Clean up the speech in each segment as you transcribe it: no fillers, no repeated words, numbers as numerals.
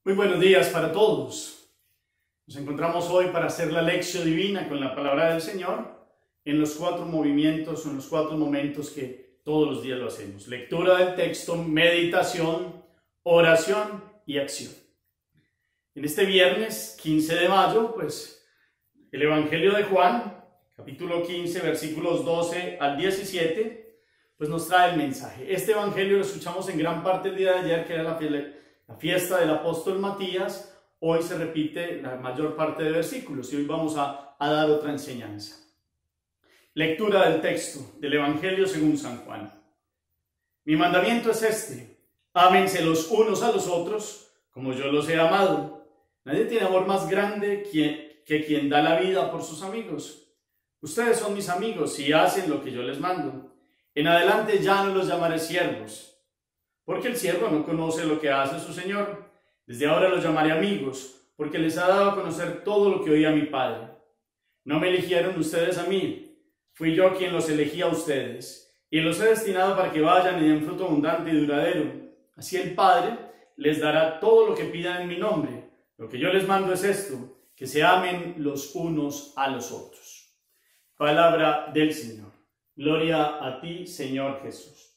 Muy buenos días para todos. Nos encontramos hoy para hacer la lección divina con la palabra del Señor en los 4 movimientos o en los 4 momentos que todos los días lo hacemos. Lectura del texto, meditación, oración y acción. En este viernes 15 de mayo, el Evangelio de Juan, capítulo 15, versículos 12 al 17, nos trae el mensaje. Este Evangelio lo escuchamos en gran parte el día de ayer, que era la fiesta del apóstol Matías. Hoy se repite la mayor parte de versículos y hoy vamos a dar otra enseñanza. Lectura del texto del Evangelio según San Juan. Mi mandamiento es este: ámense los unos a los otros como yo los he amado. Nadie tiene amor más grande que quien da la vida por sus amigos. Ustedes son mis amigos si hacen lo que yo les mando. En adelante ya no los llamaré siervos, porque el siervo no conoce lo que hace su señor. Desde ahora los llamaré amigos, porque les ha dado a conocer todo lo que oí a mi Padre. No me eligieron ustedes a mí, fui yo quien los elegí a ustedes, y los he destinado para que vayan y den fruto abundante y duradero. Así el Padre les dará todo lo que pidan en mi nombre. Lo que yo les mando es esto, que se amen los unos a los otros. Palabra del Señor. Gloria a ti, Señor Jesús.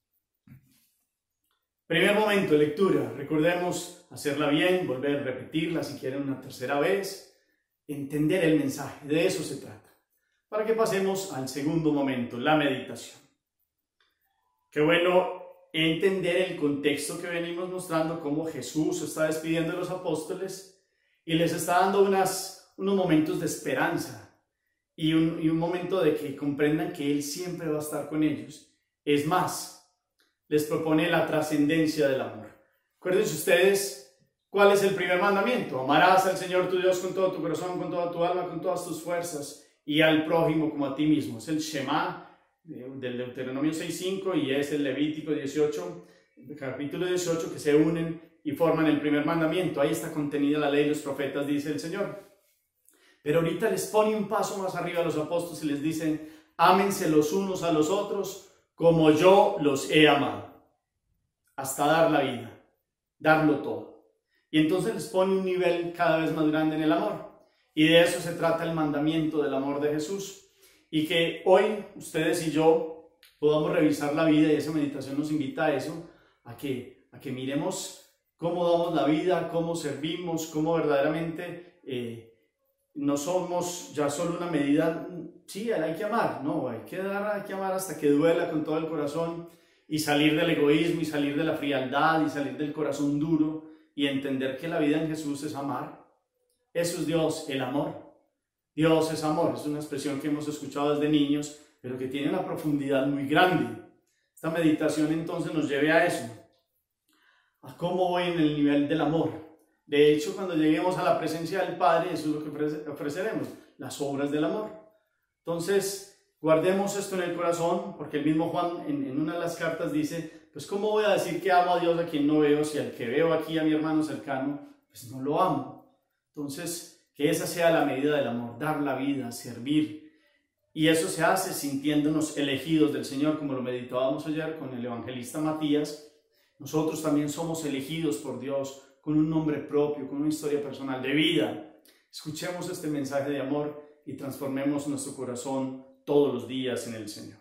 Primer momento de lectura. Recordemos hacerla bien, volver a repetirla si quieren una tercera vez. Entender el mensaje, de eso se trata. Para que pasemos al segundo momento, la meditación. Qué bueno entender el contexto que venimos mostrando, cómo Jesús se está despidiendo de los apóstoles y les está dando unos momentos de esperanza y un momento de que comprendan que Él siempre va a estar con ellos. Es más, les propone la trascendencia del amor. Acuérdense ustedes, ¿cuál es el primer mandamiento? Amarás al Señor tu Dios con todo tu corazón, con toda tu alma, con todas tus fuerzas, y al prójimo como a ti mismo. Es el Shema del Deuteronomio 6:5 y es el Levítico 18, capítulo 18, que se unen y forman el primer mandamiento. Ahí está contenida la ley y los profetas, dice el Señor. Pero ahorita les pone un paso más arriba a los apóstoles y les dice: ámense los unos a los otros como yo los he amado, hasta dar la vida, darlo todo. Y entonces les pone un nivel cada vez más grande en el amor. Y de eso se trata el mandamiento del amor de Jesús. Y que hoy ustedes y yo podamos revisar la vida, y esa meditación nos invita a eso, a que miremos cómo damos la vida, cómo servimos, cómo verdaderamente no somos ya solo una medida. Sí, hay que amar, no, hay que amar hasta que duela con todo el corazón y salir del egoísmo y salir de la frialdad y salir del corazón duro y entender que la vida en Jesús es amar. Eso es Dios, el amor. Dios es amor, es una expresión que hemos escuchado desde niños, pero que tiene una profundidad muy grande. Esta meditación entonces nos lleve a eso, a cómo voy en el nivel del amor. De hecho, cuando lleguemos a la presencia del Padre, eso es lo que ofreceremos, las obras del amor. Entonces, guardemos esto en el corazón, porque el mismo Juan en una de las cartas dice: pues ¿cómo voy a decir que amo a Dios a quien no veo, si al que veo aquí, a mi hermano cercano, pues no lo amo? Entonces, que esa sea la medida del amor, dar la vida, servir. Y eso se hace sintiéndonos elegidos del Señor, como lo meditábamos ayer con el evangelista Matías. Nosotros también somos elegidos por Dios, con un nombre propio, con una historia personal de vida. Escuchemos este mensaje de amor y transformemos nuestro corazón todos los días en el Señor.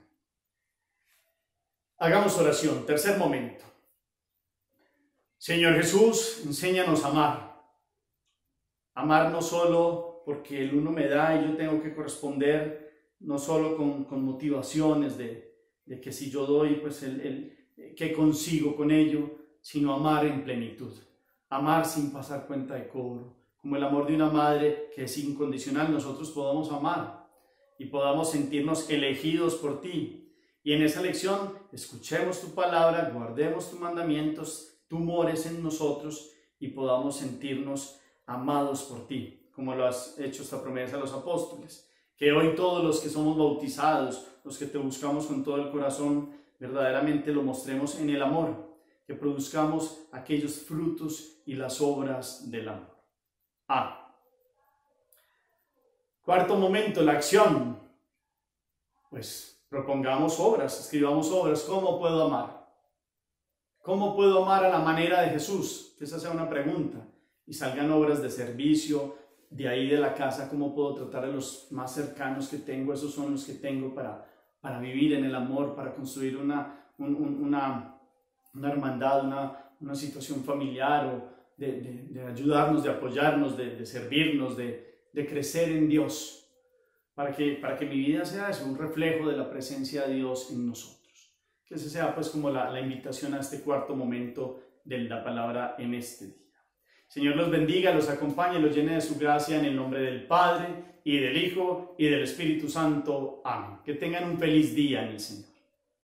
Hagamos oración. Tercer momento. Señor Jesús, enséñanos a amar. Amar no solo porque el uno me da y yo tengo que corresponder, no solo con motivaciones de que si yo doy, pues ¿qué consigo con ello? Sino amar en plenitud. Amar sin pasar cuenta de cobro. Como el amor de una madre que es incondicional, nosotros podamos amar y podamos sentirnos elegidos por ti. Y en esa lección, escuchemos tu palabra, guardemos tus mandamientos, tú mores en nosotros y podamos sentirnos amados por ti, como lo has hecho esta promesa a los apóstoles. Que hoy todos los que somos bautizados, los que te buscamos con todo el corazón, verdaderamente lo mostremos en el amor, que produzcamos aquellos frutos y las obras del amor. Cuarto momento, la acción. Pues propongamos obras, escribamos obras. ¿Cómo puedo amar? ¿Cómo puedo amar a la manera de Jesús? Que esa sea una pregunta. y salgan obras de servicio de ahí de la casa. ¿Cómo puedo tratar a los más cercanos que tengo? Esos son los que tengo para vivir en el amor, para construir una hermandad, una situación familiar, o de ayudarnos, de apoyarnos, de servirnos, de crecer en Dios, para que mi vida sea eso, un reflejo de la presencia de Dios en nosotros. Que ese sea pues como la invitación a este cuarto momento de la palabra en este día. Señor los bendiga, los acompañe, los llene de su gracia en el nombre del Padre, y del Hijo, y del Espíritu Santo. Amén. Que tengan un feliz día en el Señor.